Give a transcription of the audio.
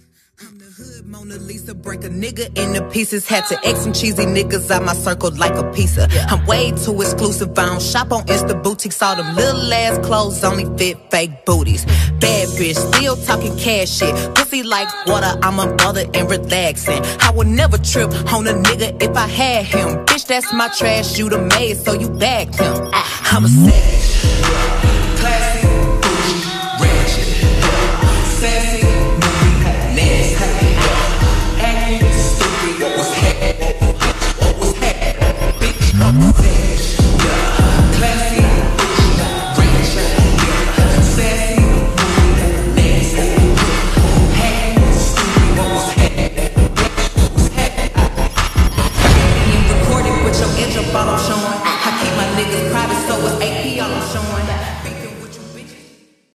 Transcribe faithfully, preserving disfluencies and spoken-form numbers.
I'm the hood Mona Lisa, break a nigga into pieces. Had to X some cheesy niggas out my circle like a pizza. I'm way too exclusive, I don't shop on Insta boutiques. All them little ass clothes only fit fake booties. Bad bitch, still talking cash shit. Pussy like water, I'm a mother and relaxing. I would never trip on a nigga if I had him. Bitch, that's my trash, you the maid, so you bagged him. I'm a savage.